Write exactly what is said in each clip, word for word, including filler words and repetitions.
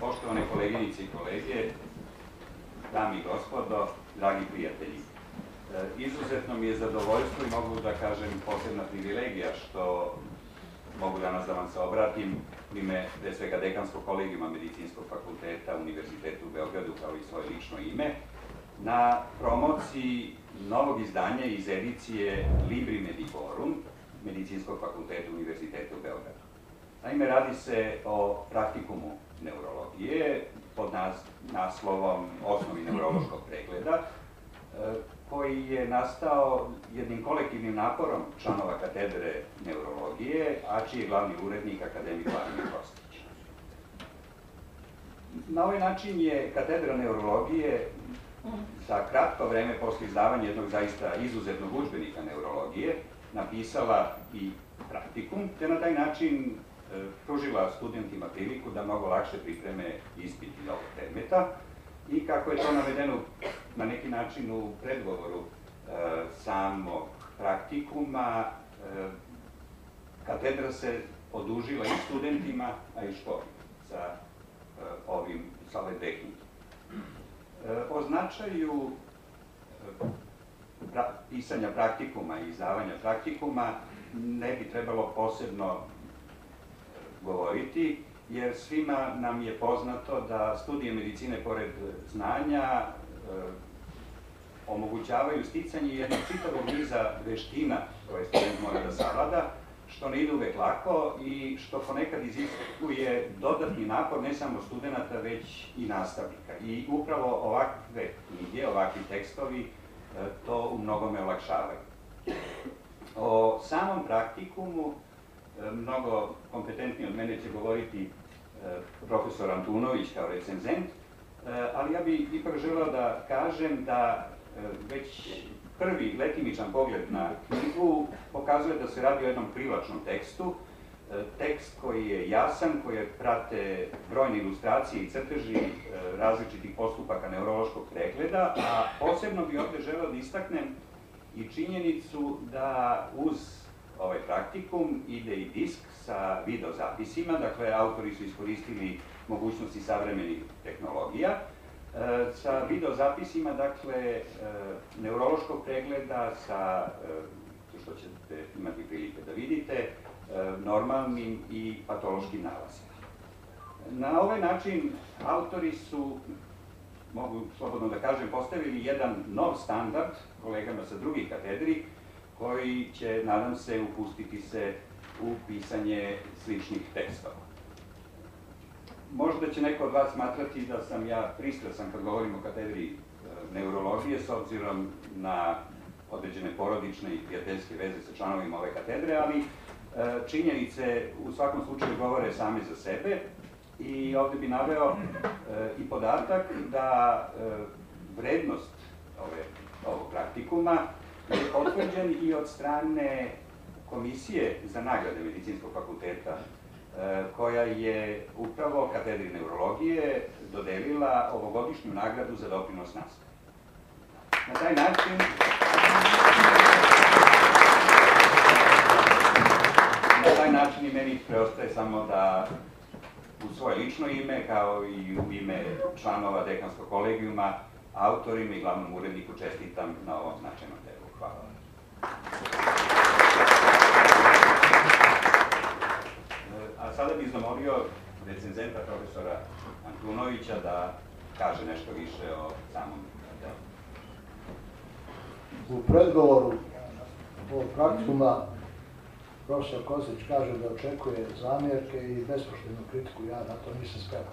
Poštovane koleginice i kolege, dame i gospodo, dragi prijatelji, izuzetno mi je zadovoljstvo i mogu da kažem posebna privilegija što mogu danas da vam se obratim u ime pre svega dekanskog kolegijuma Medicinskog fakulteta Univerziteta u Beogradu kao i svoje lično ime na promociji novog izdanja iz edicije Libri Medicorum Medicinskog fakulteta Univerziteta u Beogradu. Naime, radi se o praktikumu neurologije pod naslovom Osnovi neurološkog pregleda, koji je nastao jednim kolektivnim naporom članova katedre neurologije, a čiji je glavni urednik akademik Vladimir Kostić. Na ovaj način je katedra neurologije za kratko vreme posle izdavanja jednog zaista izuzetnog udžbenika neurologije napisala i praktikum, te na taj način pružila studentima priliku da mnogo lakše pripreme ispit iz ovog predmeta i kako je to navedeno na neki način u predgovoru samog praktikuma, katedra se odužila i studentima, a i školi sa ovim, sa ove dve knjige. O značaju pisanja praktikuma i izdavanja praktikuma ne bi trebalo posebno govoriti, jer svima nam je poznato da studije medicine, pored znanja, omogućavaju sticanje jednog čitavog niza veština koje student mora da savlada, što ne ide uvek lako i što ponekad iziskuje dodatni napor ne samo studenta, već i nastavnika. I upravo ovakve knjige, ovakvi tekstovi to u mnogome olakšavaju. O samom praktikumu mnogo kompetentniji od mene će govoriti profesor Antunović kao recenzent, ali ja bih ipak želeo da kažem da već prvi letimičan pogled na knjigu pokazuje da se radi o jednom privlačnom tekstu, tekst koji je jasan, koji prate brojne ilustracije i crteži različitih postupaka neurološkog pregleda, a posebno bih ovde želeo da istaknem i činjenicu da uz ovaj praktikum ide i disk sa video zapisima, dakle autori su iskoristili mogućnosti savremenih tehnologija, sa video zapisima, dakle, neurološkog pregleda sa, što ćete imati prilike da vidite, normalnim i patološkim nalazima. Na ovaj način autori su, mogu slobodno da kažem, postavili jedan nov standard kolegama sa drugih katedri, koji će, nadam se, upustiti se u pisanje sličnih tekstova. Možda će neko od vas smatrati da sam ja pristrasan kad govorim o katedri neurologije, s obzirom na određene porodične i prijateljske veze sa članovima ove katedre, ali činjenice u svakom slučaju govore same za sebe i ovde bi naveo i podatak da vrednost ovog praktikuma je potvrđen i od strane Komisije za nagrade Medicinskog fakulteta, koja je upravo katedri neurologije dodelila ovogodišnju nagradu za doprinos nastavi. Na taj način na taj način i meni preostaje samo da u svoje lično ime, kao i u ime članova dekanskog kolegijuma, autorima i glavnom uredniku čestitam na ovom značajnom delu. Hvala vam. A sada bih zamolio recenzenta profesora Antunovića da kaže nešto više o samom delu. U predgovoru ovog praktikuma profesor Kostić kaže da očekuje zamjerke i bespoštednu kritiku, ja na to nisam spreman.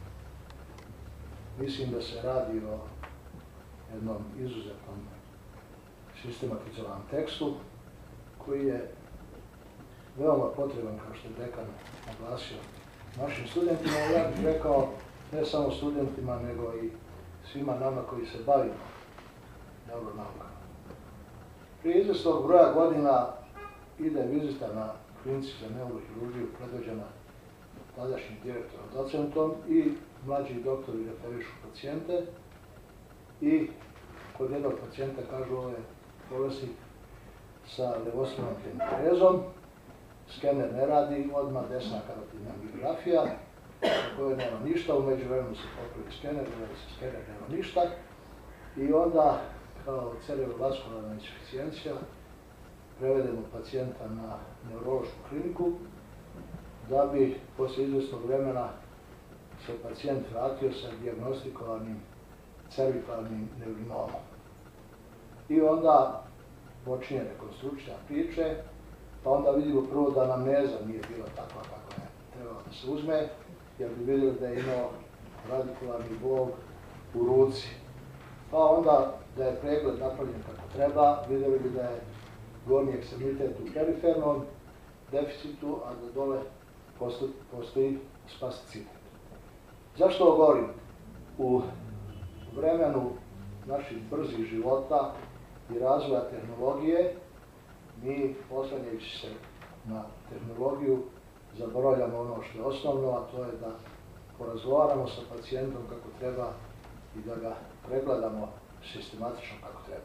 Mislim da se radi o jednom izuzetnom sistematizovanom tekstu koji je veoma potreban, kao što je dekan naglasio, našim studentima, ja bih rekao ne samo studentima, nego i svima nama koji se bavimo neuronaukama. Prije izvesnog broja godina ide vizita na klinici za neurohirurgiju predvođena tadašnjim direktorom docentom i mlađi doktori referišu pacijente i kod jednog pacijenta kažu ovo je bolesnik sa levosmernom hemiparezom, skener ne radi, odmah desna karotivna angiografija na kojoj nema ništa, u međuvremenu se popravi skener, gleda se skener, nema ništa. I onda, kao cerebrovaskularna insuficijencija, prevedemo pacijenta na neurološku kliniku, da bi poslije izvjesnog vremena se pacijent vratio sa dijagnostikovanim cervikalnim neurinomom. I onda počinje rekonstrukcija priče, pa onda vidimo prvo da anamneza nije bila takva kako je trebalo da se uzme, jer bi vidjeli da je imao radikularni bol u ruci. Pa onda da je pregled napravljen kako treba, vidjeli bi da je gornji ekstremitet u perifernom deficitu, a da dole postoji spasticitet. Zašto ovo govorim? U vremenu naših brzih života i razvoja tehnologije, mi, oslanjajući se na tehnologiju, zaboravljamo ono što je osnovno, a to je da porazgovaramo sa pacijentom kako treba i da ga pregledamo sistematično kako treba.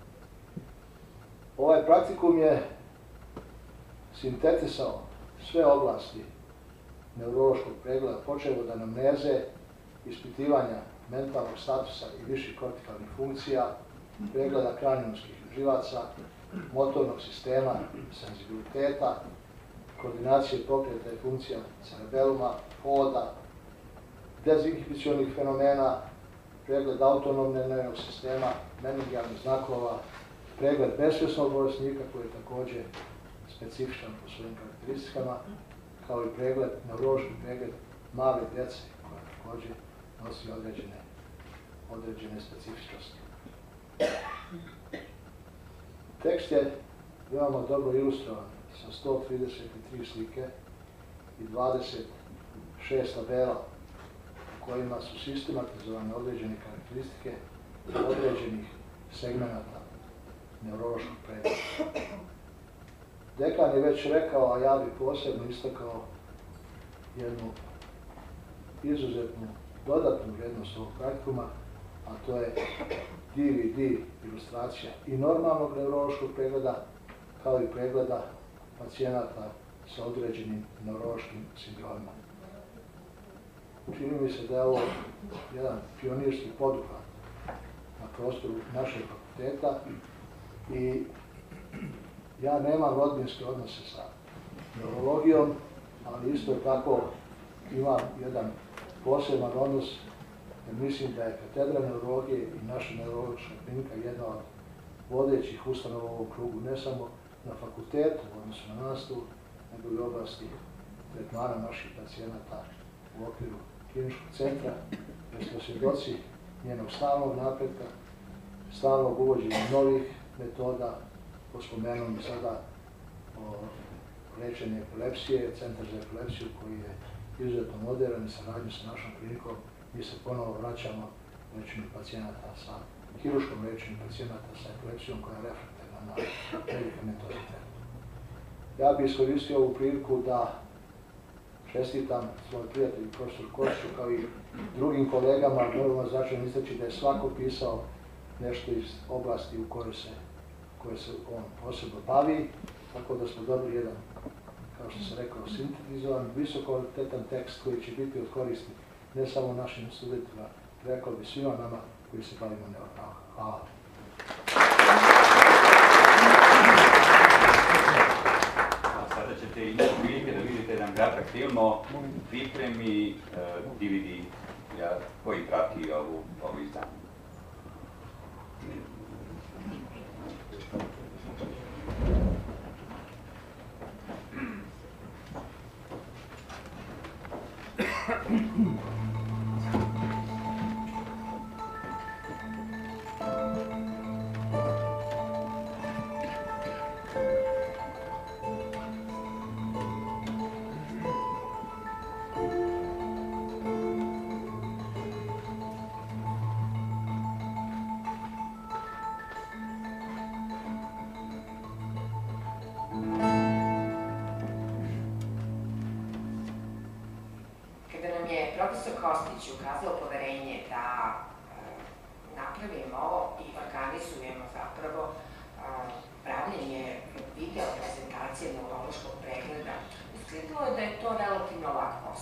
Ovaj praktikum je sintetizao sve oblasti neurološkog pregleda, počev od anamneze, ispitivanja mentalnog statusa i viših kortikalnih funkcija, pregleda kranijumskih živaca, motornog sistema, senzibiliteta, koordinacije pokreta i funkcija cerebeluma, hoda, dezinhibicionih fenomena, pregled autonomne nervnog sistema, meningijalnih znakova, pregled besvjesnog bolesnika koji je također specifičan po svojim karakteristikama, kao i pregled, neurološki pregled male djece koja također nosi određene, određene specifičnosti. Tekst je veoma dobro ilustrovan sa sto trideset tri slike i dvadeset šest tabela u kojima su sistematizovane određene karakteristike određenih segmenata neurološkog pregleda. Dekan je već rekao, a ja bih posebno istakao jednu izuzetnu dodatnu vrijednost ovog praktikuma, a to je D V D ilustracija i normalnog neurološkog pregleda, kao i pregleda pacijenata sa određenim neurološkim sindromima. Čini mi se da je ovo jedan pionirski poduhvat na prostoru našeg fakulteta i ja nemam rodbinske odnose sa neurologijom, ali isto tako imam jedan poseban odnos, jer mislim da je katedra neurologije i naša neurološka klinika jedna od vodećih ustanova u ovom krugu, ne samo na fakultetu, u odnosu na nastavu, nego i u oblasti tretmana naših pacijenata u okviru kliničkog centra, jer smo svjedoci njenog stalnog napretka, stalnog uvođenja novih metoda, pospomenuo sada o lečenju epilepsije, centar za epilepsiju koji je izuzetno modern i saradnju sa našom klinikom, mi se ponovo vraćamo lečenju pacijenata sa hiruškom lečenju pacijenata sa epilepsijom koja je reflektivna na medikamentozni tretman. Ja bih iskoristio ovu priliku da čestitam svoj prijatelj profesor Kočiću kao i drugim kolegama, vrlo značajno istaći da je svako pisao nešto iz oblasti u kojoj se, koje se on posebno bavi, tako da smo dobili jedan, kao što se rekao, sintetizovan, visokokvalitetan tekst koji će biti od koristi ne samo našim studentima, rekao bi svima nama koji se bavimo neuronaukom. Hvala. A sada ćete imati prilike da vidite jedan kratak film o pripremi D V D koji prati ovu, ovu izdanje. Profesor Kostić ukazao poverenje da e, napravimo i organizujemo zapravo e, pravljenje video prezentacije neurološkog pregleda. Izgledalo je da je to relativno lak posao.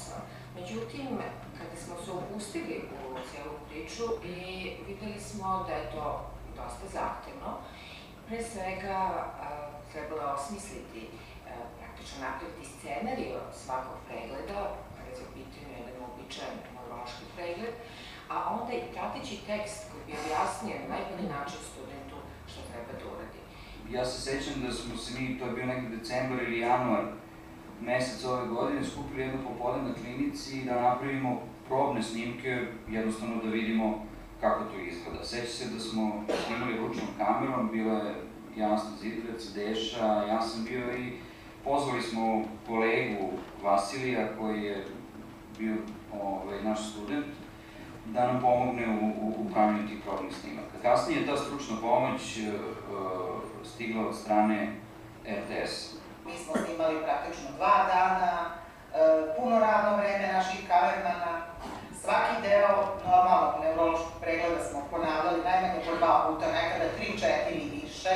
Međutim, kada smo se upustili u celu priču i videli smo da je to dosta zahtevno, pre svega trebalo je osmisliti, praktično napraviti scenario svakog pregleda, kada je u pitanju jedan uobičajen neurološki pregled, a onda i prateći tekst koji bi objasnio na najbolji način studentu što treba da uradi. Ja se sećam da smo se mi, to je bio neki decembar ili januar mesec ove godine, skupili jedno popodne na klinici i da napravimo probne snimke, jednostavno da vidimo kako to izgleda. Seća se da smo snimali ručnom kamerom, bila je Jasna Zidrec, Deša, ja sam bio i pozvali smo kolegu Vasilija koji je bio naš student da nam pomogne u pravljenju tih probnih snimaka. Kasnije je ta stručna pomoć stigla od strane R T S. Mi smo snimali praktično dva dana, puno radno vreme naših kamermana. Svaki deo normalnog neurološkog pregleda smo ponavljali najmanje po dva puta, nekada tri, četiri i više.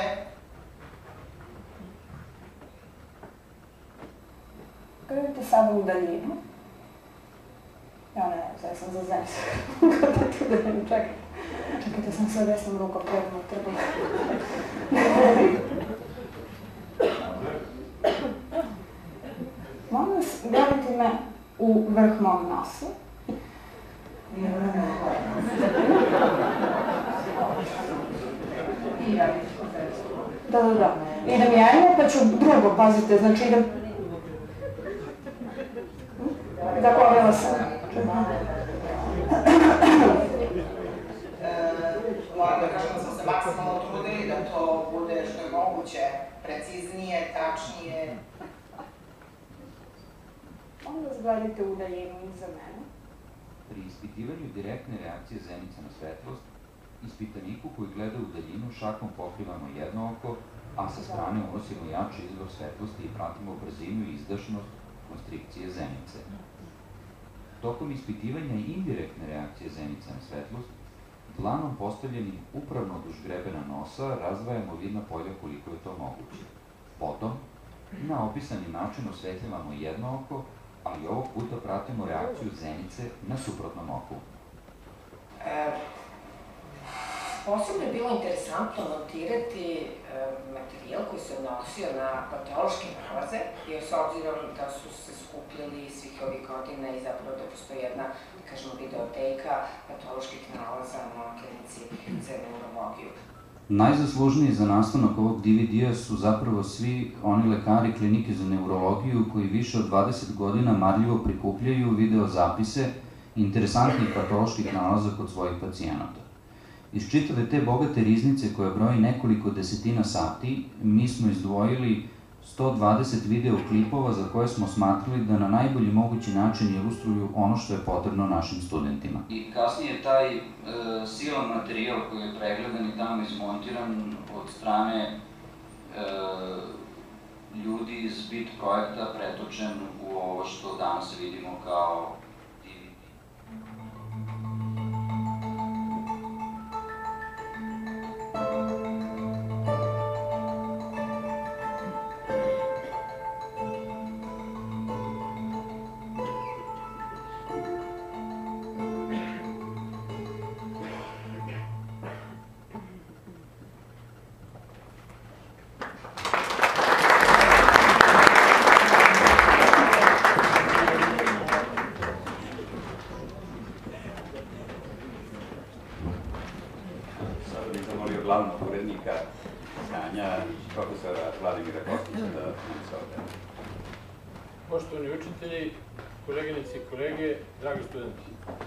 Gledajte sada u daljinu. Ja ne, sad sam za zemlju. Čekajte, čekajte, sam sve desnom rukom predno trebala. Molim vas, gledajte me u vrh mog nosa. Da, da, da. Idem jedno, pa ću drugo, pazite, znači idem... Da, povela sam. Moram da kažem da smo se maksimalno trudili da to bude što je moguće preciznije, tačnije. Onda zgledajte u daljinu iza mene. Pri ispitivanju direktne reakcije zenice na svetlost, ispitaniku koji gleda u daljinu šakom pokrivamo jedno oko, a sa strane unosimo jači izvor svetlosti i pratimo brzinu i izdašnost konstrikcije zenice. Tokom ispitivanja indirektne reakcije zenice na svetlost, dlanom postavljenim upravno duž grebena nosa razdvajamo vidna polja koliko je to moguće. Potom, na opisani način osvetljavamo jedno oko, ali ovog puta pratimo reakciju zenice na suprotnom oku. Posebno je bilo interesantno montirati materijal koji se odnosio na patološke nalaze, jer s obzirom da su se skupljali svih ovih godina i zapravo da postoji jedna, da kažemo, videoteka patoloških nalaza na klinici za neurologiju. Najzaslužniji za nastanak ovog D V D-a su zapravo svi oni lekari klinike za neurologiju koji više od dvadeset godina marljivo prikupljaju videozapise interesantnih patoloških nalaza kod svojih pacijenata. Iz čitave te bogate riznice koja broji nekoliko desetina sati, mi smo izdvojili sto dvadeset videoklipova za koje smo smatrali da na najbolji mogući način ilustruju ono što je potrebno našim studentima. I kasnije taj silan materijal koji je pregledan i tamo izmontiran od strane ljudi iz bit projekta pretočen u ovo što danas vidimo kao D V D. Glavnog urednika znanja, profesora Vladimira Kostića, da nam se ovdje. Poštovani učitelji, koleginici i kolege, dragi studenti.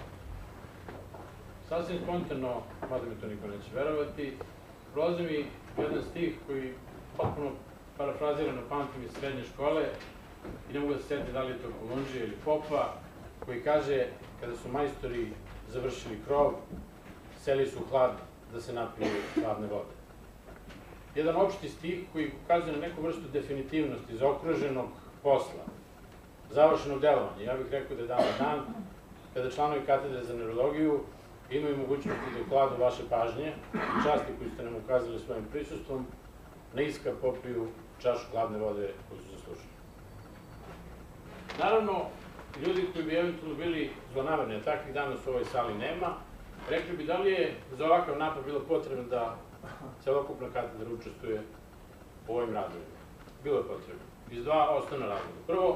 Sasvim spontano, mada mi to niko neće verovati, prolazi mi jedan stih koji potpuno parafrazirano pamtim iz srednje škole i ne mogu da se sjetim da li je to Kolundžija ili Popa, koji kaže, kada su majstori završili krov, seli su u hlad da se napiju hladne vode. Jedan opšti stih koji ukazuje na neku vrstu definitivnosti zaokruženog posla, završenog delovanja. Ja bih rekao da je dan dan kada članovi katedre za neurologiju imaju mogućnosti da ukladu vaše pažnje i časti koju ste nam ukazali svojim prisustvom, na iska popiju čašu hladne vode koju su zaslužili. Naravno, ljudi koji bi eventualno bili zlonamerni, a takvih danas u ovoj sali nema, rekli bi da li je za ovakav napad bilo potrebno da celokupna katedra učestvuje u ovim radovima. Bilo je potrebno. Iz dva osnovna razloga. Prvo,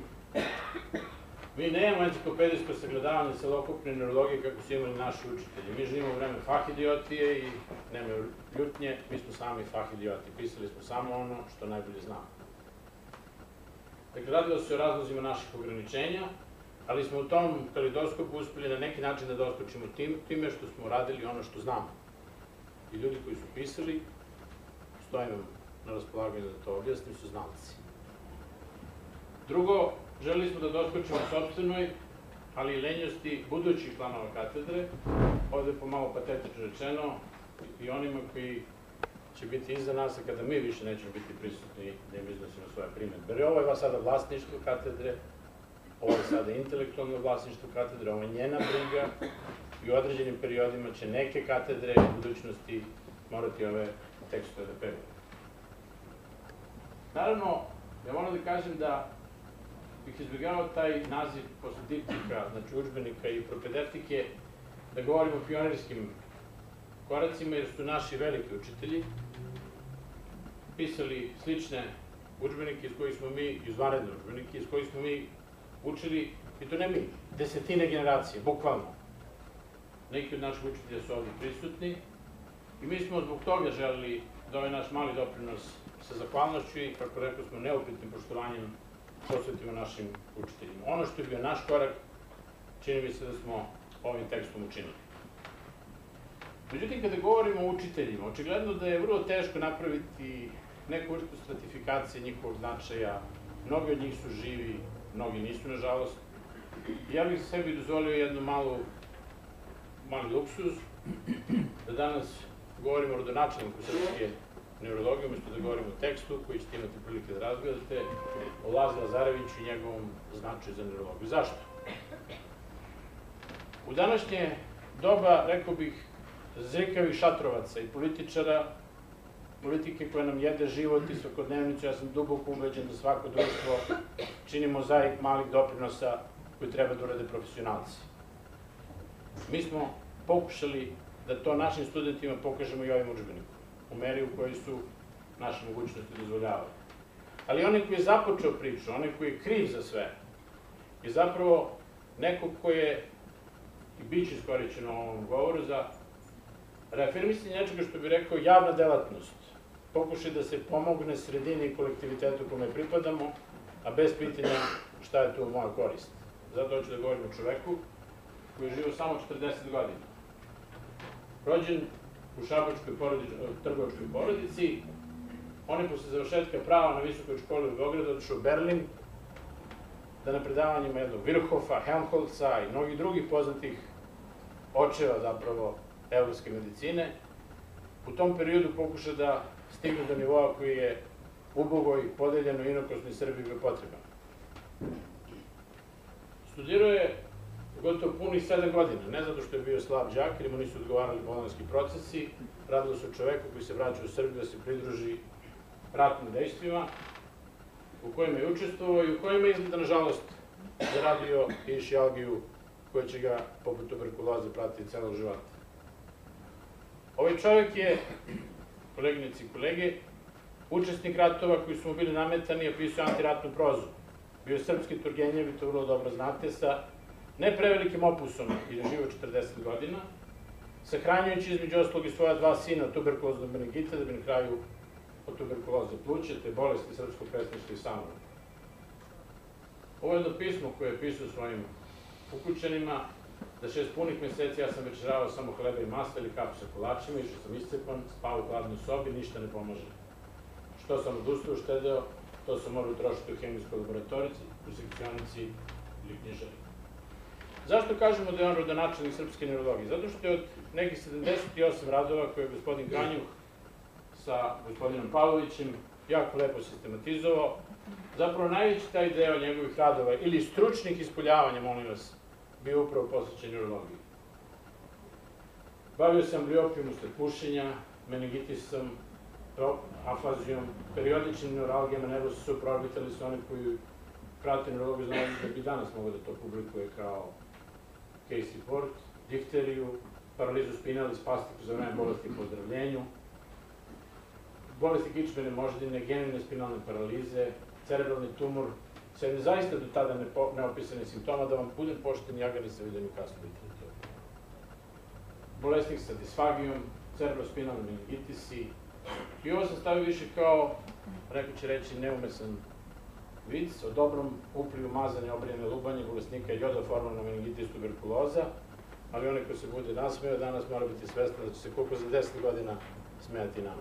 mi nemamo enciklopedijsko sagledavanje celokupne neurologije kako su imali naši učitelji. Mi živimo u vreme fahidiotije i nemaju ljutnje, mi smo sami fahidioti. Pisali smo samo ono što najbolje znamo. Dakle, radilo se o razlozima naših ograničenja, ali smo u tom kalidoskopu uspeli na neki način da doskočimo time što smo radili ono što znamo. I ljudi koji su pisali, stojim vam na raspolaganju da to objasnim, su znalci. Drugo, želeli smo da doskočimo sopstvenoj, ali i lenjosti budućih članova katedre, ovde pomalo patetično rečeno, i onima koji će biti iza nas, a kada mi više nećemo biti prisutni da im iznosimo svoje primedbe. Jer ovo je sada vlasništvo katedre, ovo je sada intelektualno vlasništvo katedre, ovo je njena briga i u određenim periodima će neke katedre u budućnosti morati ove tekstove da pevaju. Naravno, ja moram da kažem da bih izbjegavao taj naziv posle diptika, znači udžbenika i propedevtike, da govorimo o pionirskim koracima, jer su naši veliki učitelji pisali slične udžbenike iz kojih smo mi, izvanredne udžbenike, iz kojih smo mi učili, i to ne mi, desetine generacije, bukvalno. Neki od naših učitelja su ovdje prisutni i mi smo zbog toga želeli da ovaj naš mali doprinos sa zahvalnošću i, kako rekao smo, neupitnim poštovanjem posvetimo našim učiteljima. Ono što je bio naš korak, čini mi se da smo ovim tekstom učinili. Međutim, kada govorimo o učiteljima, očigledno da je vrlo teško napraviti neku vrstu stratifikacije njihovog značaja. Mnogi od njih su živi, mnogi nisu, nažalost. Ja bih sebi dozvolio jednu malu, mali luksuz, da danas govorimo o rodonačelniku srpske neurologije, umjesto da govorimo o tekstu koji ćete imati prilike da razgledate, o Lazi Lazareviću i njegovom značaju za neurologiju. Zašto? U današnje doba, rekao bih, zrikavih šatrovaca i političara, politike koja nam jede život i svakodnevnicu, ja sam duboko ubeđen da svako društvo čini mozaik malih doprinosa koji treba da urade profesionalci. Mi smo pokušali da to našim studentima pokažemo i ovim udžbenikom, u meri u kojoj su naše mogućnosti dozvoljavali. Ali onaj koji je započeo priču, onaj koji je kriv za sve, je zapravo neko ko je, i bit će iskorišćeno u ovom govoru, za reafirmisanje nečega što bi rekao javna delatnost, pokušaj da se pomogne sredini i kolektivitetu kome pripadamo, a bez pitanja šta je to u moja korist. Zato hoću da govorim o čoveku koji je živio samo četrdeset godina. Rođen u šabačkoj trgovačkoj porodici, on je posle završetka prava na visokoj školi u Beogradu otišao u Berlin, da na predavanjima jednog Virchofa, Helmholtza i mnogih drugih poznatih očeva zapravo evropske medicine, u tom periodu pokuša da stigne do nivoa koji je ubogoj, podeljeno inokosni Srbiji bio potreban. Studirao je gotovo punih sedam godina, ne zato što je bio slab đak, jer mu nisu odgovarali bolonjski procesi, radilo se o čoveku koji se vraća u Srbiju da se pridruži ratnim dejstvima, u kojima je učestvovao i u kojima je izgleda, nažalost, zaradio išijalgiju koja će ga, poput tuberkuloze, pratiti celog života. Ovaj čovjek je, koleginici i kolege, učesnik ratova koji su mu bili nametani, a pisao antiratnu prozu. Bio je srpski Turgenjev, vi to vrlo dobro znate, sa ne prevelikim opusom, jer je živio četrdeset godina, sahranjujući između ostalog i svoja dva sina od tuberkuloznog meningita, da bi na kraju od tuberkuloze pluća, te bolesti srpskog predstavništva i samoga. Ovo je jedno pismo koje je pisao svojim ukućanima, da šest punih meseci ja sam večeravao samo hleba i masla ili kafu sa kolačima, išao sam iscepan, spao u hladnoj sobi, ništa ne pomaže. Što sam odustao, uštedeo, to sam morao utrošiti u hemijskoj laboratorici, u sekcionici ili knjižari. Zašto kažemo da je on rodonačelnik srpske neurologije? Zato što je od nekih sedamdeset osam radova koje je gospodin Kanjuh sa gospodinom Pavlovićem jako lepo sistematizovao, zapravo najveći taj deo njegovih radova ili stručnih ispoljavanja, molim vas, bio upravo posvećen neurologiji. Bavio sam ambliopijom usled pušenja, meningitisom, afazijom, periodičnim neuralgijama, nego su supraorbitali su oni koji prate neurologiju, znaju da bi danas mogo da to publikuje kao case report, difteriju, paralizu spinali, spastiku za vreme bolesti po ozdravljenju, bolesti kičmene moždine, genine spinalne paralize, cerebralni tumor, sve zaista do tada neopisane simptoma, da vam budem pošten, ja ga nisam vidio ni kasno literaturu. Bolesnik sa disfagijom, cerebrospinalni meningitisi, i ovo sam stavio više kao, neko će reći, neumesan vic o dobrom uplivu mazanja, obrijene, lubanje bolesnika jodoformalna meningitis tuberkuloza, ali onaj ko se bude nasmeo danas mora biti svestan da će se koliko za deset godina smejati nama.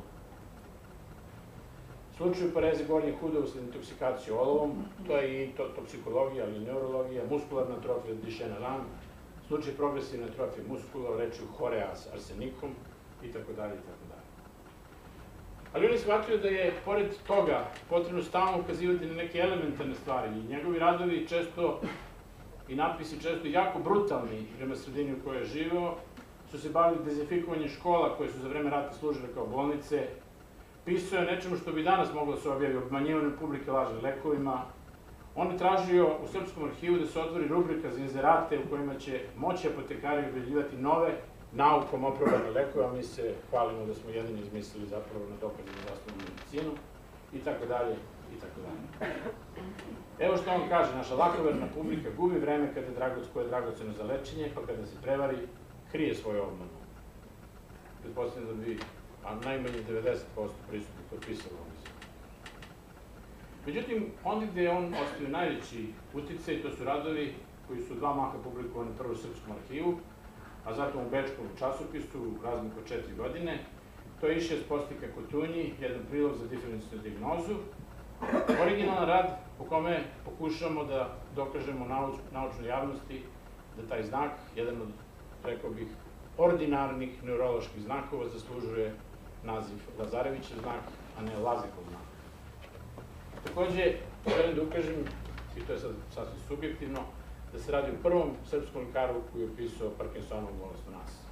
U slučaju pareze gornjih huda usled intoksikacije olovom, to je i toksikologija, ali i neurologija, muskularna atrofija Duchenne ran, slučaj progresivne atrofije muskula, rečju horeas arsenikom, itd. itd. Ali on je shvatio da je, pored toga, potrebno stalno ukazivati na neke elementarne stvari i njegovi radovi često i napisi često jako brutalni prema sredini u kojoj je živeo, su se bavili dezinfikovanjem škola koje su za vreme rata služile kao bolnice, pisao je nečemu što bi danas moglo se objavi, obmanjivanju publike lažnim lekovima. On je tražio u Srpskom arhivu da se otvori rubrika za inzerate u kojima će moći apotekari objavljivati nove naukom opravdane lekove, a mi se hvalimo da smo jedini izmislili zapravo na dokazanu zasnovnu medicinu, i tako dalje, i tako dalje. Evo što on kaže, naša lakoverna publika gubi vreme kada je dragoc, koje je dragoceno za lečenje, pa kada se prevari, krije svoju obmanu. Pretpostavljam da bi, a najmanje devedeset posto prisutnih potpisalo ovo mislim. Međutim, ondje gde je on ostavio najveći uticaj, to su radovi koji su dva maha publikovani prvo u Srpskom arhivu, a zatim u Bečkom časopisu, razliku od četiri godine. To je Išija Spostika Kotunji, jedan prilog za diferencijalnu dijagnozu. Originalan rad po kome pokušamo da dokažemo naučnoj javnosti da taj znak, jedan od, rekao bih, ordinarnih neuroloških znakova, zaslužuje naziv Lazarevićev znak, a ne Lazekov znak. Takođe, želim da ukažem, i to je sad sasvim subjektivno, da se radi o prvom srpskom lekaru koji je opisao Parkinsonovu bolest u nas.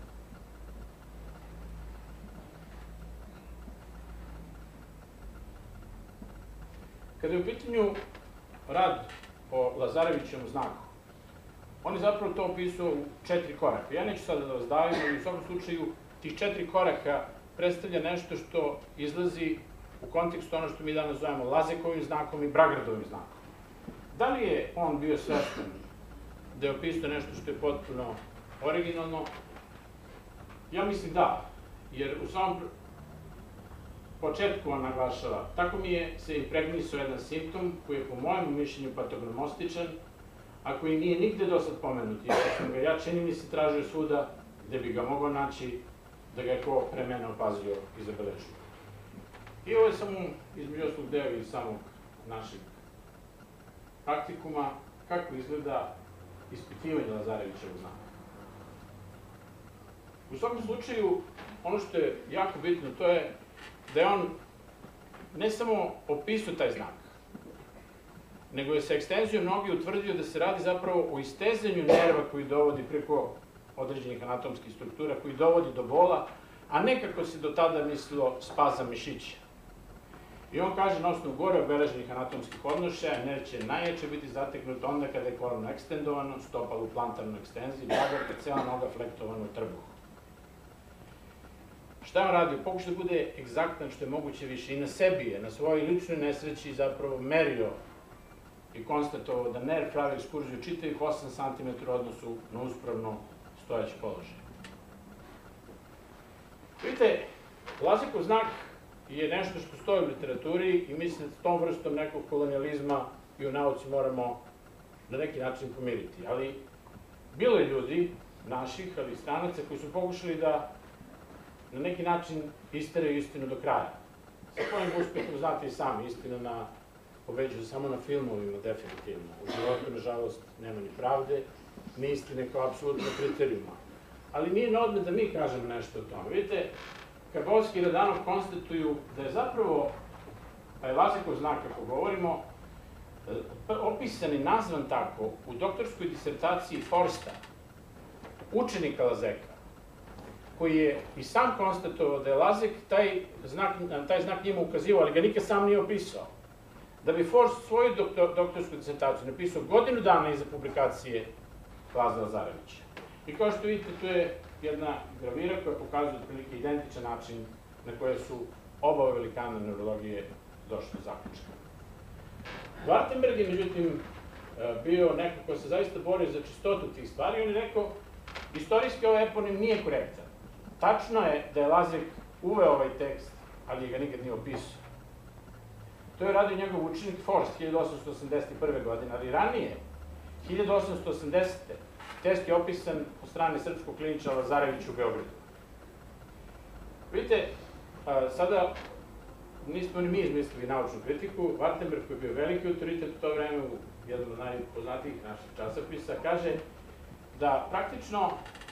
Kada je u pitanju rad o Lazarevićevom znaku, on je zapravo to opisao u četiri koraka. Ja neću sada da vas davim, ali u svakom slučaju tih četiri koraka predstavlja nešto što izlazi u kontekstu ono što mi danas zovemo Lazekovim znakom i Bragradovim znakom. Da li je on bio svestan da je opisao nešto što je potpuno originalno? Ja mislim da, jer u samom početku on naglašava, tako mi je se impregnisao jedan simptom koji je po mojem mišljenju patognostičan, a koji nije nigde do sad pomenut, jer sam ga ja čini mi se tražio svuda gde bi ga mogao naći, da ga je ko pre mene opazio i zabeležio. I ovo je samo između ostalog deo iz samog našeg praktikuma, kako izgleda ispitivanje Lazarevićevog znaka. U svakom slučaju, ono što je jako bitno, to je da je on ne samo opisao taj znak, nego je sa ekstenzijom noge utvrdio da se radi zapravo o istezanju nerva koji dovodi preko određenih anatomskih struktura, koji dovodi do bola, a ne kako se do tada mislilo spazam mišića. I on kaže, na osnovu gore obeleženih anatomskih odnošaja, nerv će najjače biti zateknut onda kada je kolano ekstendovano, stopalo u plantarnoj ekstenziji, bagarka, cela noga flektovana u trbuhu. Šta je on radio? Pokušao da bude egzaktan što je moguće više i na sebi je, na svojoj ličnoj nesreći zapravo merio i konstatovao da nerv pravi ekskurziju čitavih osam santimetara u odnosu na uspravno stojeći položaj. Vidite, Lazekov znak je nešto što stoji u literaturi i mislim da s tom vrstom nekog kolonijalizma i u nauci moramo na neki način pomiriti. Ali bilo je ljudi, naših, ali i stranaca, koji su pokušali da na neki način isteraju istinu do kraja. Sa kojim uspehom, znate i sami, istina pobeđuje samo na filmovima, definitivno. U životu, nažalost, nema ni pravde, ni istine kao apsolutno kriterijuma. Ali nije na odmet da mi kažemo nešto o tome. Vidite, Karbovski i Radanov konstatuju da je zapravo, pa je Lazekov znak, kako govorimo, opisan i nazvan tako u doktorskoj disertaciji Forsta, učenika Lazeka, koji je i sam konstatovao da je Lazek taj znak, taj znak njima ukazivao, ali ga nikad sam nije opisao. da bi Forst svoju doktorsku disertaciju napisao godinu dana iza publikacije Laze Lazarevića. I kao što vidite, tu je jedna gravira koja pokazuje otprilike identičan način na koje su oba velikana neurologije došli do zaključka. Wartenberg je, međutim, bio neko ko se zaista borio za čistotu tih stvari. On je rekao, istorijski ovaj eponim nije korektan. Tačno je da je Lazek uveo ovaj tekst, ali ga nikad nije opisao. To je radio njegov učenik Forst hiljadu osamsto osamdeset prve. godine, ali ranije, hiljadu osamsto osamdesete. Test je opisan od strane srpskog kliničara Lazarevića u Beogradu. Vidite, sada nismo ni mi izmislili naučnu kritiku. Wartenberg, koji je bio veliki autoritet u to vreme, u jednom od najpoznatijih naših časopisa, kaže da praktično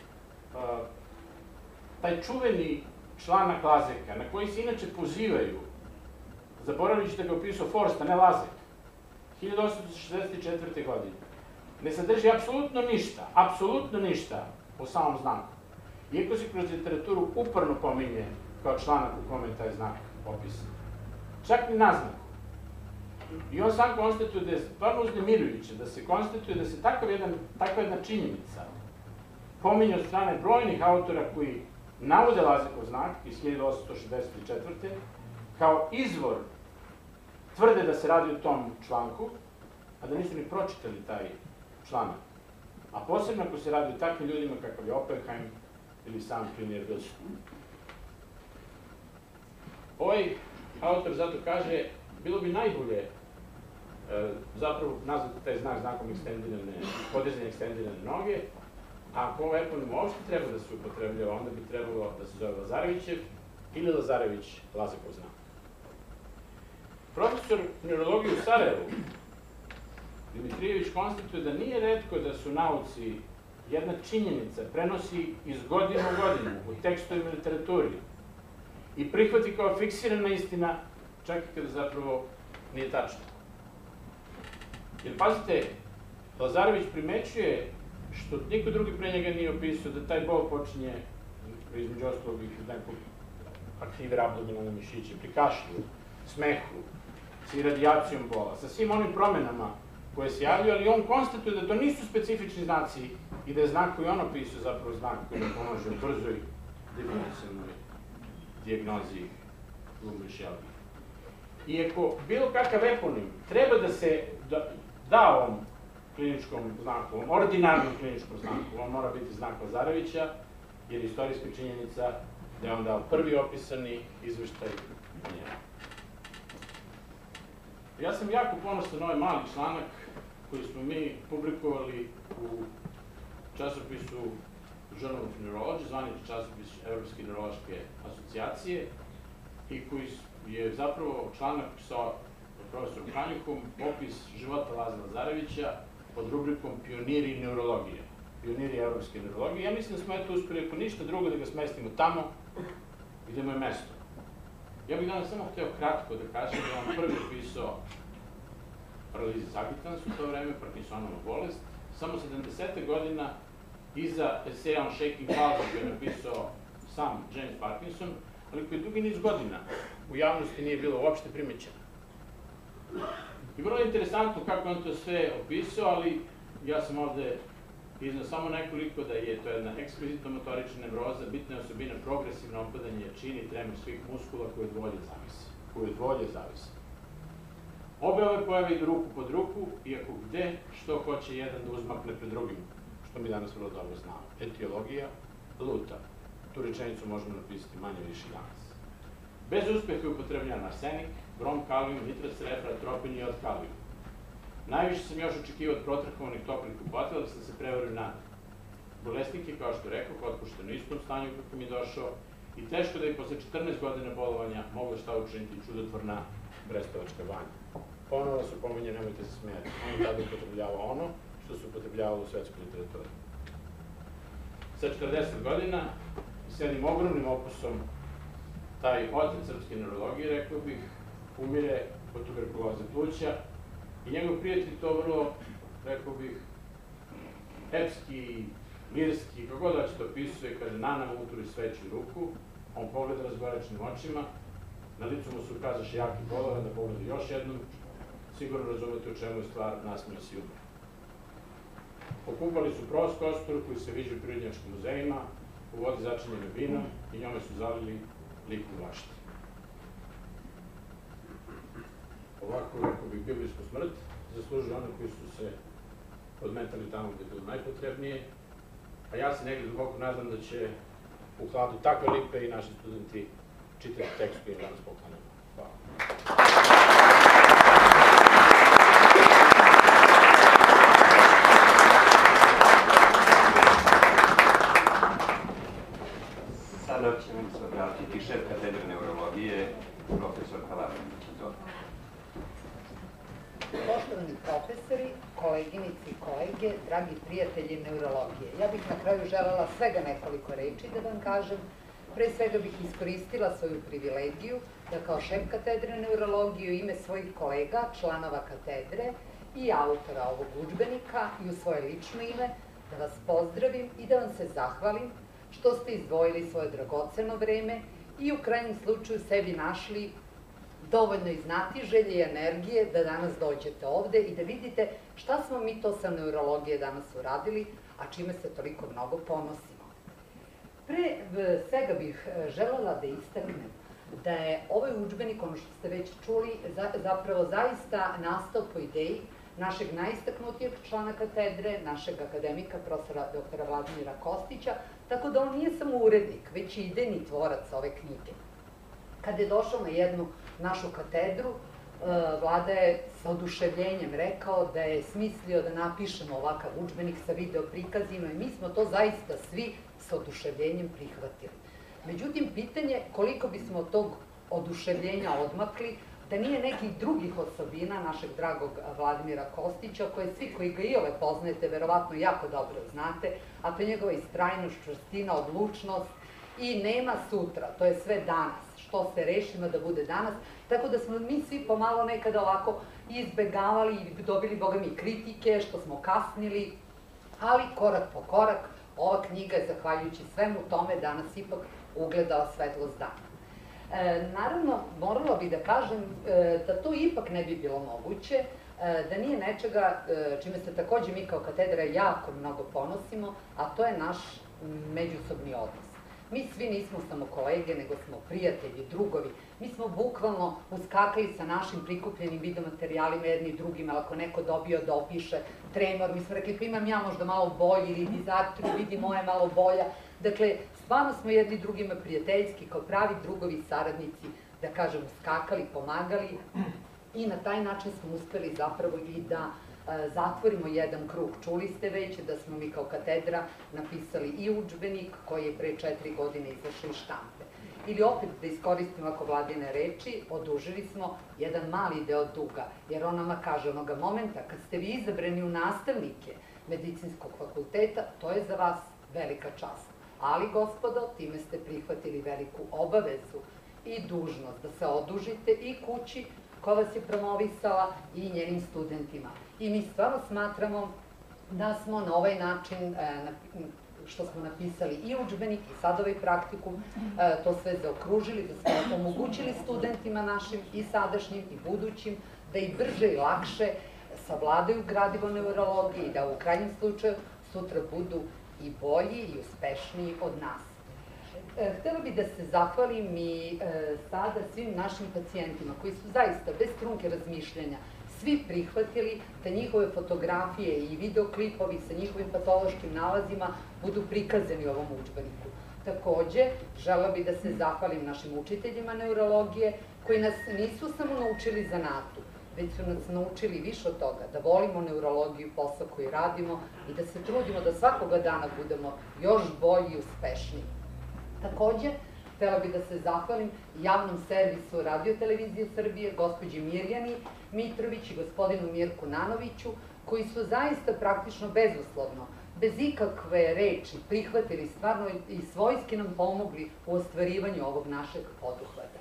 taj čuveni članak Lazeka, na koji se inače pozivaju, zaboravljajući da ga opisao Forst, a ne Lazek, hiljadu osamsto šezdeset četvrte. godine, ne sadrži apsolutno ništa, apsolutno ništa o samom znaku. Iako se kroz literaturu uporno pominje kao članak u kome je taj znak opisan. Čak ni naznaku. I on sam konstatuje da je stvarno uznemirujuće, da se konstatuje da se takva jedna činjenica pominje od strane brojnih autora koji navode Lazekov znak iz hiljadu osamsto šezdeset četvrte. kao izvor tvrde da se radi o tom članku, a da nisu ni pročitali taj članak. A posebno ako se radi o takvim ljudima kakav je Oppenheim ili sam Pionir Wilson. Ovaj autor zato kaže, bilo bi najbolje zapravo nazvati taj znak znakom podizanja ekstendirane noge, a ako ovaj eponim uopšte treba da se upotrebljava, onda bi trebalo da se zove Lazarevićev ili Lazarević Lazekov znak. Profesor neurologije u Sarajevu, Dimitrijević, konstatuje da nije retko da su nauci jedna činjenica prenosi iz godine u godinu u tekstovima i literaturi i prihvati kao fiksirana istina, čak i kada zapravo nije tačno. Jer pazite, Lazarević primećuje, što niko drugi pre njega nije opisao, da taj bol počinje, između ostalog i nekog aktivira abdominalne mišiće, pri kašlju, smehu, sa iradijacijom bola, sa svim onim promenama koje se javljaju, ali on konstatuje da to nisu specifični znaci i da je znak koji on opisao zapravo znak koji da pomože u brzoj definicionoj dijagnozi glumne šelbi. I ako bilo kakav eponim treba da se da ovom kliničkom znaku, ovom ordinarnom kliničkom znaku, on mora biti znak Lazarevića, jer je istorijska činjenica da je on dao prvi opisani izveštaj o njemu. Ja sam jako ponosan na ovaj mali članak koji smo mi publikovali u časopisu Journal of Neurology, zvanični časopis Evropske neurološke asocijacije, i koji je zapravo članak sa profesorom Kanjukom, opis života Laze Lazarevića pod rubrikom Pioniri neurologije, pioniri evropske neurologije. Ja mislim da smo eto uspeli, ako ništa drugo, da ga smestimo tamo gde mu je mesto. Ja bih danas samo hteo kratko da kažem da je on prvi opisao paralizu sagitans u to vreme, Parkinsonova bolest, samo sedamdesete godina iza eseja on Shaking Palsy koji je napisao sam James Parkinson, ali koji dugi niz godina u javnosti nije bilo uopšte primećeno. I vrlo je interesantno kako on to sve opisao, ali ja sam ovde iznao samo nekoliko da je to jedna ekspozitno-motorična nevroza, bitna je osobina progresivno opadanje jačine i tremor svih muskula koje od volje zavise. Koje od volje zavise. Obe ove pojave idu ruku pod ruku, iako gde što hoće jedan da uzmakne pred drugim, što mi danas vrlo dobro znamo. Etiologija, luta. Tu rečenicu možemo napisati manje više danas. Bez uspeha je upotrebljan arsenik, brom, kalijum, nitrat srebra, tropin i od kalijum. Najviše sam još očekivao od protrahovanih toplih kupatila da sam se prevario na bolesnike, kao što rekao, otpušteno u istom stanju kako mi je došao i teško da je posle četrnaest godina bolovanja mogla šta učiniti čudotvorna Brestovačka banja. Ponovo su pominje, nemojte se smijati, on je tada upotrebljavao ono što se upotrebljavalo u svetskoj literaturi. Sa četrdeset godina i s jednim ogromnim opusom taj otac srpske neurologije, rekao bih, umire od tuberkuloze pluća i njegov prijatelj to vrlo, rekao bih, epski, lirski, kako god hoće to opisuje, kaže, na nama uturi sveću ruku, on pogleda razgoračnim očima, na licu mu se ukazaše jaki bolovan, da pogleda još jednom, sigurno razumete u čemu je stvar, nasmije se i umre. Okupali su prostor koji se viđe u prirodnjačkim muzejima, u vodi začinjene vinom i njome su zalili liku vlašti. Ovako, ako bi bio blisko smrt, zaslužuju one koji su se odmetali tamo gde je bilo najpotrebnije, a ja se negdje duboko nadam da će u hladu takve lipe i naši studenti čitati tekst koji je danas poklanjamo. Hvala. Sada će vam se obratiti šef katedre neurologije, profesor Kalavinić. Poštovani profesori, koleginici i kolege, dragi prijatelji neurologije, ja bih na kraju želela svega nekoliko reči da vam kažem. Pre svega bih iskoristila svoju privilegiju da kao šef katedre neurologije u ime svojih kolega, članova katedre i autora ovog udžbenika i u svoje lično ime da vas pozdravim i da vam se zahvalim što ste izdvojili svoje dragoceno vreme i u krajnjem slučaju sebi našli dovoljno i znatiželje i energije da danas dođete ovde i da vidite šta smo mi to sa neurologije danas uradili, a čime se toliko mnogo ponosimo. Pre svega bih želela da istaknem da je ovaj udžbenik, ono što ste već čuli, zapravo zaista nastao po ideji našeg najistaknutijeg člana katedre, našeg akademika, profesora doktora Vladimira Kostića, tako da on nije samo urednik, već i idejni tvorac ove knjige. Kada je došao na jednu našu katedru, Vlada je sa oduševljenjem rekao da je smislio da napišemo ovakav udžbenik sa video prikazima i mi smo to zaista svi sa oduševljenjem prihvatili. Međutim, pitanje koliko bismo od tog oduševljenja odmakli da nije nekih drugih osobina našeg dragog Vladimira Kostića, koje svi koji ga iole poznajete verovatno jako dobro znate, a to je njegova istrajnost, čvrstina, odlučnost i nema sutra, to je sve danas. Što se rešimo da bude danas, tako da smo mi svi pomalo nekada ovako izbegavali i dobili, boga mi, kritike, što smo kasnili, ali korak po korak ova knjiga je, zahvaljujući svemu tome, danas ipak ugledala svetlost dana. Naravno, morala bih da kažem da to ipak ne bi bilo moguće, da nije nečega čime se takođe mi kao katedra jako mnogo ponosimo, a to je naš međusobni odnos. Mi svi nismo samo kolege, nego smo prijatelji, drugovi. Mi smo bukvalno uskakali sa našim prikupljenim videomaterijalima jedni i drugima, ali ako neko dobio da opiše tremor, mi smo rekli pa imam ja možda malo bolji ili dizatru, vidi moja malo bolja. Dakle, stvarno smo jedni drugima prijateljski, kao pravi drugovi i saradnici, da kažem, uskakali, pomagali i na taj način smo uspeli zapravo i da zatvorimo jedan krug. Čuli ste već da smo mi kao katedra napisali i udžbenik koji je pre četiri godine izašao iz štampe. Ili opet da iskoristimo ako Vladine reči, odužili smo jedan mali deo duga, jer on nama kaže onoga momenta kad ste vi izabrani u nastavnike medicinskog fakulteta, to je za vas velika čast. Ali, gospodo, time ste prihvatili veliku obavezu i dužnost da se odužite i kući koja vas je promovisala i njenim studentima. I mi stvarno smatramo da smo na ovaj način, što smo napisali i udžbenik i sad ovaj praktikum, to sve zaokružili, da smo omogućili studentima našim i sadašnjim i budućim da i brže i lakše savladaju gradivo neurologije i da u krajnjem slučaju sutra budu i bolji i uspešniji od nas. Htela bih da se zahvalim i sada svim našim pacijentima koji su zaista bez trunke razmišljanja svi prihvatili da njihove fotografije i videoklipovi sa njihovim patološkim nalazima budu prikazani u ovom udžbeniku. Takođe, želela bih da se zahvalim našim učiteljima neurologije koji nas nisu samo naučili zanatu, već su nas naučili više od toga, da volimo neurologiju, posao koji radimo i da se trudimo da svakoga dana budemo još bolji i uspešniji. Takođe, htela bih da se zahvalim javnom servisu Radio-televizije Srbije, gospođi Mirjani Mitrović i gospodinu Mirku Nanoviću, koji su zaista praktično bezuslovno, bez ikakve reči prihvatili stvarno i svojski nam pomogli u ostvarivanju ovog našeg poduhvata.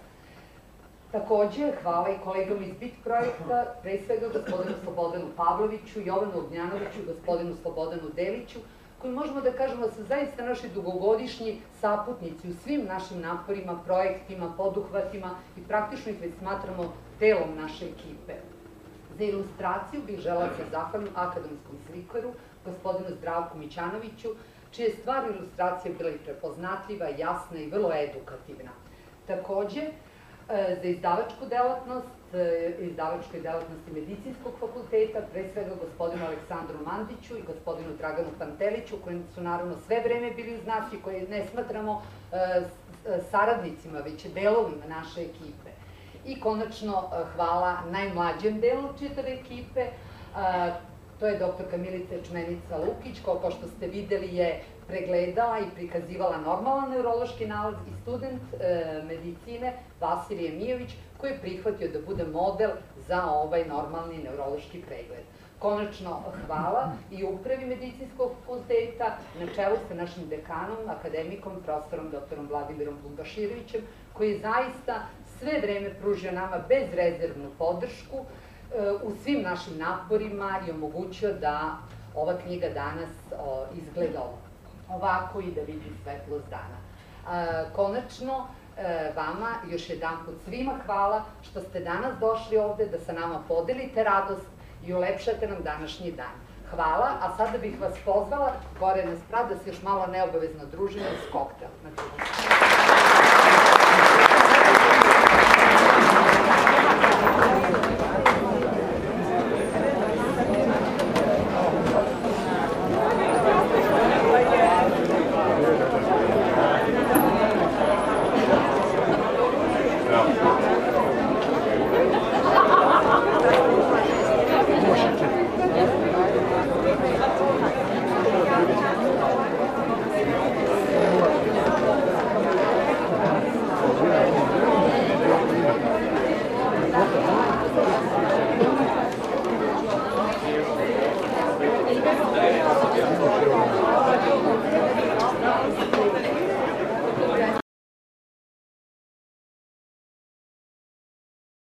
Takođe, hvala i kolegama iz BIT projekta, pre svega gospodinu Slobodanu Pavloviću, Jovanu Ognjanoviću i gospodinu Slobodanu Deliću, koji možemo da kažemo da su zaista naši dugogodišnji saputnici u svim našim naporima, projektima, poduhvatima i praktično ih već smatramo telom naše ekipe. Za ilustraciju bih želela da se zahvalim akademskom slikaru, gospodinu Zdravku Mićanoviću, čija je stvarno ilustracija bila i prepoznatljiva, jasna i vrlo edukativna. Takođe, za izdavačku delatnost, izdavačkoj delatnosti Medicinskog fakulteta, pre svega gospodinu Aleksandru Mandiću i gospodinu Draganu Panteliću, koji su naravno sve vreme bili uz nas i koji ne smatramo saradnicima, već delovima naše ekipe. I konačno hvala najmlađem delu čitave ekipe, to je doktorka Milica Čmenica Lukić, koja, kao što ste videli, je pregledala i prikazivala normalan neurološki nalaz, i student medicine Vasilije Mijović, koji je prihvatio da bude model za ovaj normalni neurološki pregled. Konačno hvala i upravi Medicinskog fakulteta na čelu sa našim dekanom, akademikom, profesorom doktorom Vladimirom Bumbaširovićem, koji je zaista sve vreme pružio nama bezrezervnu podršku u svim našim naporima i omogućio da ova knjiga danas izgleda ovako i da vidi svetlost dana. Konačno, vama još jedan put svima hvala što ste danas došli ovde da sa nama podelite radost i ulepšate nam današnji dan. Hvala, a sada bih vas pozvala gore na sprat da se još malo neobavezno družimo uz koktel.